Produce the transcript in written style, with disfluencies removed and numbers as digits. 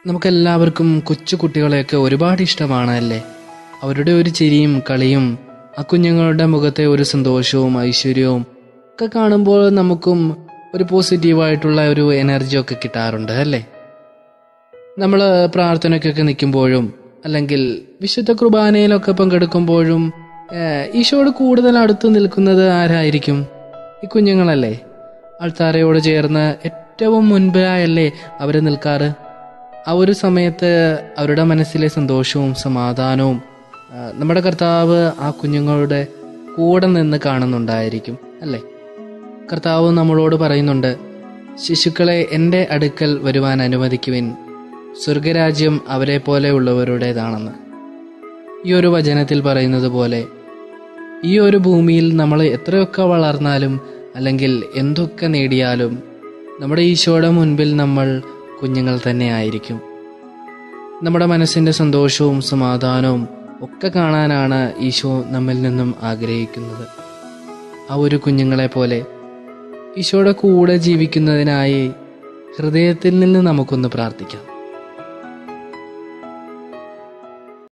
നമുക്കെല്ലാവർക്കും കൊച്ചു കുട്ടികളെയൊക്കെ ഒരുപാട് ഇഷ്ടമാണ് അല്ലേ? അവരുടെ ഒരു ചിരിയും കളിയും ആ കുഞ്ഞുങ്ങളുടെ മുഖത്തെ ഒരു സന്തോഷവും ഐശ്വര്യവും ഒക്കെ കാണുമ്പോൾ നമുക്കും ഒരു പോസിറ്റീവായിട്ടുള്ള ഒരു എനർജിയൊക്കെ കിട്ടാറുണ്ട് അല്ലേ? നമ്മൾ പ്രാർത്ഥനയ്ക്കൊക്കെ നിൽക്കുമ്പോഴും അല്ലെങ്കിൽ വിശുദ്ധ കുർബാനയിലൊക്കെ പങ്കെടുക്കുമ്പോഴും ഈശോയോട് കൂടുതൽ അടുത്ത് നിൽക്കുന്നത് ആരായിരിക്കും? ഈ കുഞ്ഞുങ്ങളല്ലേ? ആൾത്താരയോട് ചേർന്ന് ഏറ്റവും മുൻപായല്ലേ അവർ നിൽക്കാറ്? ആ ഒരു സമയത്ത് അവരുടെ മനസ്സിലെ സന്തോഷവും സമാധാനവും നമ്മുടെ കർത്താവ് ആ കുഞ്ഞുങ്ങളുടെ കൂടെ നിന്ന് കാണുന്നുണ്ടായിരിക്കും അല്ലേ? കർത്താവ് നമ്മളോട് പറയുന്നുണ്ട്, ശിശുക്കളെ എൻ്റെ അടുക്കൽ വരുവാൻ അനുവദിക്കുവിൻ, സ്വർഗരാജ്യം അവരെ പോലെ ഉള്ളവരുടേതാണെന്ന്. ഈ ഒരു വചനത്തിൽ പറയുന്നത് പോലെ ഈ ഒരു ഭൂമിയിൽ നമ്മൾ എത്രയൊക്കെ വളർന്നാലും അല്ലെങ്കിൽ എന്തൊക്കെ നേടിയാലും നമ്മുടെ ഈശോയുടെ മുൻപിൽ നമ്മൾ കുഞ്ഞുങ്ങൾ തന്നെ ആയിരിക്കും. നമ്മുടെ മനസ്സിൻ്റെ സന്തോഷവും സമാധാനവും ഒക്കെ കാണാനാണ് ഈശോ നമ്മിൽ നിന്നും ആഗ്രഹിക്കുന്നത്. ആ ഒരു കുഞ്ഞുങ്ങളെ പോലെ ഈശോയുടെ കൂടെ ജീവിക്കുന്നതിനായി ഹൃദയത്തിൽ നിന്ന് നമുക്കൊന്ന് പ്രാർത്ഥിക്കാം.